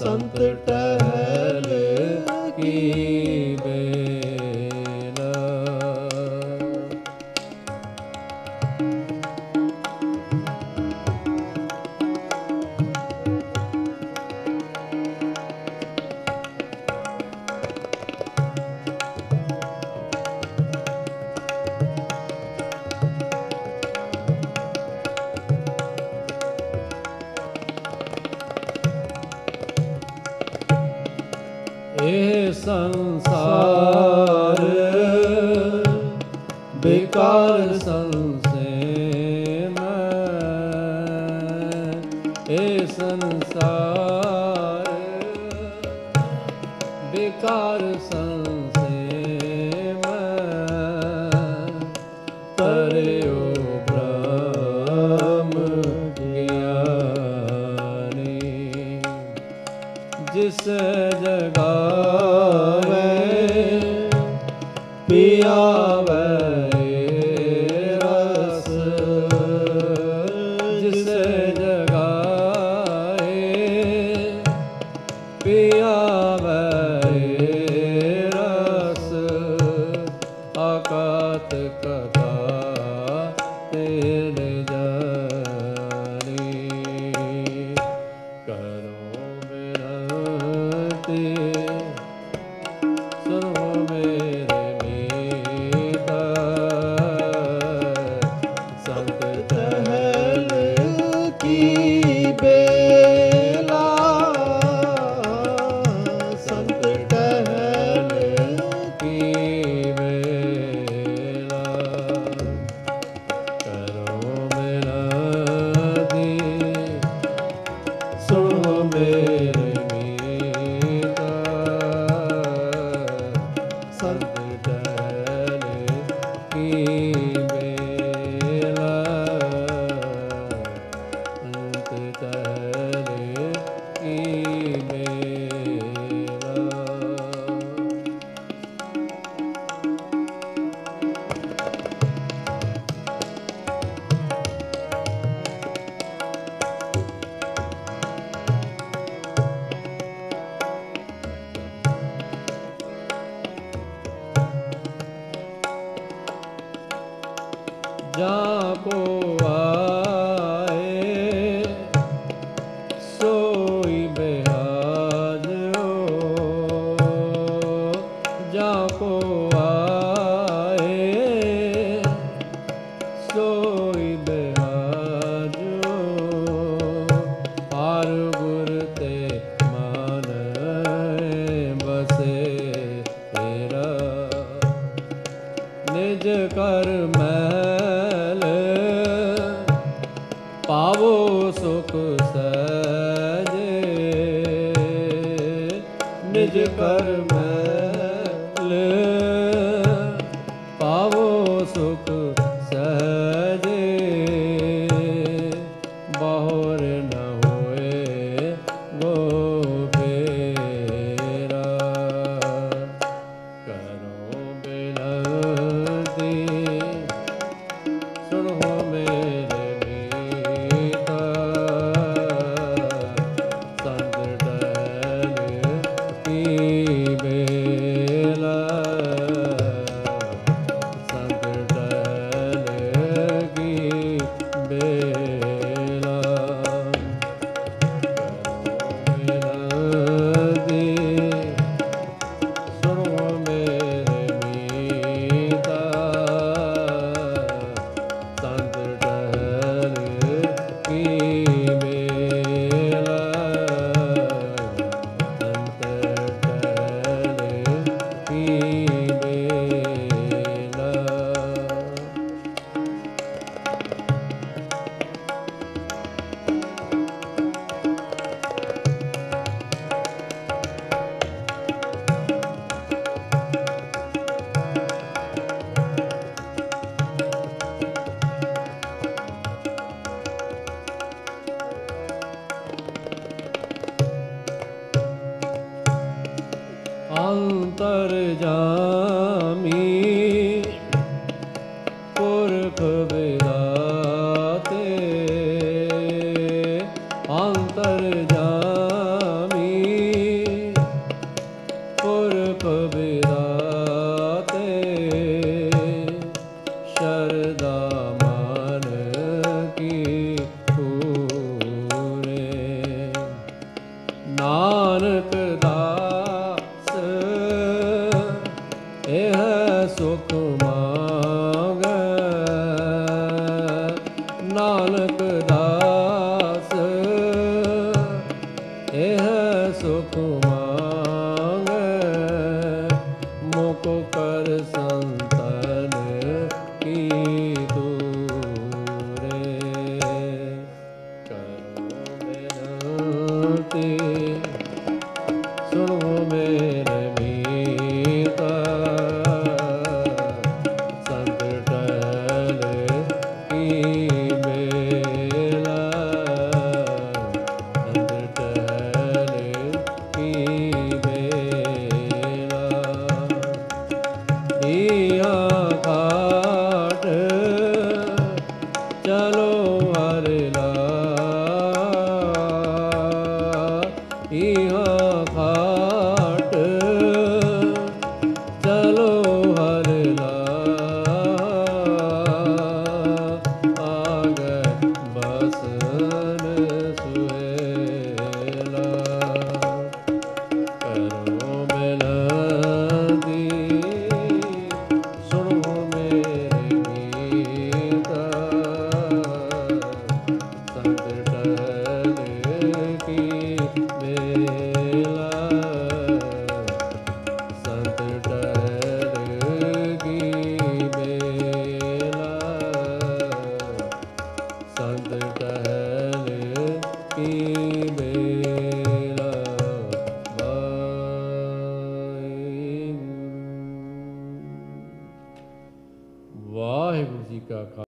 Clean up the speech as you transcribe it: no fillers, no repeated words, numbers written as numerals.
संत टहल की बेला। संसार बेकार संसे में, संसार बेकार संसे में, तरेओ ब्रह्म ज्ञानी। जिस जगावे पियावे रस, जिस जगाए पियावे रस, आकात कथा तेरे जानी। करो सुनो मेरे मीता, संत टहल की बेला, संत टहल की बेला। करो मेरा दी सुनो मेरे जाको आए सोई बेहाज हो, जाको आए सोई बेहाज हो। हार गुर ते मान बसे तेरा, निज कर पावो सुख सहजे, निज कर मैल पावो सुख सहजे। बहुर न होए गो फेरा, करो बिनती सुनो मेरे अंतर्जामी पुरख विधाते, अंतर्जामी ਤੇ ਸੁਣੋ ਮੇਰੇ ਮੀਤਾ ਸੰਤ ਟਹਿਲ ਕੀ ਮੇਲਾ ਸੰਤ ਟਹਿਲ ਕੀ ਮੇਲਾ ਈਆ ਘਾਟ ਚਲੋ ਹਰਿ ਲਾ ਈਹਾ ਘਾਟ ਚਲੋ ਹਰਿ ਲਾ ਆਗੈ ਬਸਨ ਸੁਹੇਲਾ ਕਰੋ ਬਿਨਤੀ ਸੁਣੋ ਮੇਰੇ ਗੀਤਾ ਸੰਤ ਟਹਿਲ ਕੀ ਮੇਲਾ ਸੰਤ ਟਹਿਲ ਕੀ ਮੇਲਾ ਸੰਤ ਟਹਿਲ ਕੀ ਮੇਲਾ ਵਾਹਿਗੁਰੂ। ਵਾਹਿਗੁਰੂ ਜੀ ਕਾ ਖਾਲਸਾ।